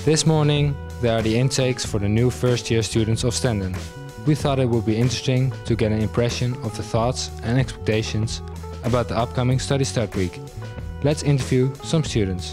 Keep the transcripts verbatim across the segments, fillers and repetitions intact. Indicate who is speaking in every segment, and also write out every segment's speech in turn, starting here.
Speaker 1: This morning, there are the intakes for the new first year students of Stenden. We thought it would be interesting to get an impression of the thoughts and expectations about the upcoming study start week. Let's interview some students.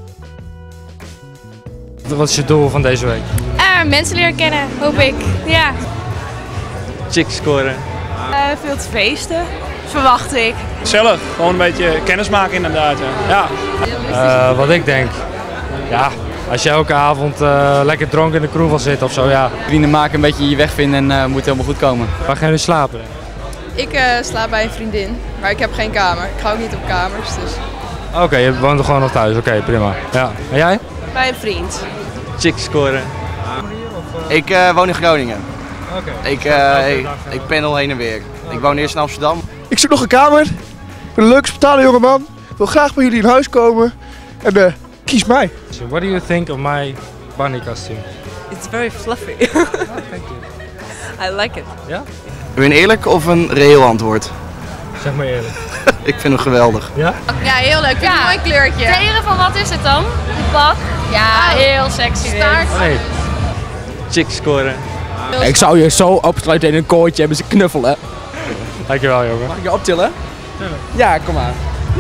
Speaker 1: Wat is je doel van deze week?
Speaker 2: Uh, mensen leren kennen, hoop ik. Ja.
Speaker 3: Chicks scoren.
Speaker 4: Uh, veel te feesten, verwacht ik.
Speaker 5: Gezellig, gewoon een beetje kennis maken inderdaad. Ja.
Speaker 1: Ja. Uh, wat ik denk, ja, als je elke avond uh, lekker dronken in de kroeg wil zitten of zo, ja.
Speaker 3: Vrienden maken, een beetje je weg vinden en uh, moet helemaal goed komen.
Speaker 1: Waar gaan jullie slapen?
Speaker 6: Ik uh, slaap bij een vriendin, maar ik heb geen kamer. Ik ga ook niet op kamers, dus...
Speaker 1: Oké, okay, je woont er gewoon nog thuis, oké, okay, prima. Ja. En jij?
Speaker 4: Bij een vriend.
Speaker 3: Chicks scoren.
Speaker 7: Ik uh, woon in Groningen.
Speaker 1: Okay.
Speaker 7: Ik, uh, ik, ik pendel heen en weer. Ik woon eerst in Amsterdam.
Speaker 8: Ik zoek nog een kamer. Ik ben een leuke spontane jongeman. Ik wil graag bij jullie in huis komen. En uh, kies mij.
Speaker 1: So what do you think of my bunny costume?
Speaker 4: It's very fluffy.
Speaker 1: Oh, thank you.
Speaker 4: I like it.
Speaker 1: Ja?
Speaker 7: Wil je een eerlijk of een reëel antwoord?
Speaker 1: Zeg maar eerlijk.
Speaker 7: Ik vind hem geweldig.
Speaker 1: Ja?
Speaker 6: Ja, heel leuk. Ja. Een mooi kleurtje.
Speaker 2: Kleren van wat is het dan? Die pak? Ja, heel sexy.
Speaker 6: Staart.
Speaker 1: Oh, nee.
Speaker 3: Chicks scoren.
Speaker 9: Ik zou je zo opsluiten in een koortje en ze knuffelen.
Speaker 1: Dankjewel, jongen.
Speaker 9: Mag ik je optillen?
Speaker 1: Tuurlijk.
Speaker 9: Ja, kom maar.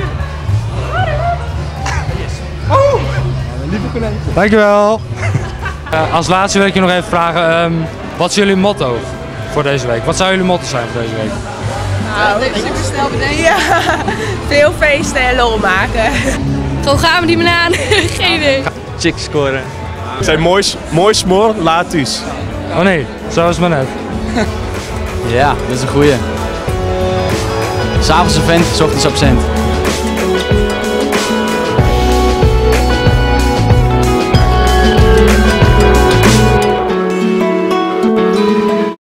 Speaker 9: Oh! Lieve konijntje.
Speaker 1: Dankjewel. uh, als laatste wil ik je nog even vragen, um, wat is jullie motto voor deze week? Wat zou jullie motto zijn voor deze week?
Speaker 6: Nou, dat is super snel bedenken.
Speaker 4: Ja, veel feesten en lol maken.
Speaker 2: Gewoon gaan we die banaan. Geen idee.
Speaker 3: Chicks scoren.
Speaker 5: Ik zei mooi, mooi smoor, laat thuis.
Speaker 1: Oh nee, zo is het maar net.
Speaker 3: Ja, dat is een goeie. S'avonds een vent, 's ochtends absent.